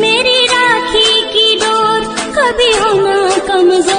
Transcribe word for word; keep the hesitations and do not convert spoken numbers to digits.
मेरी राखी की डोर कभी हो ना कमजोर।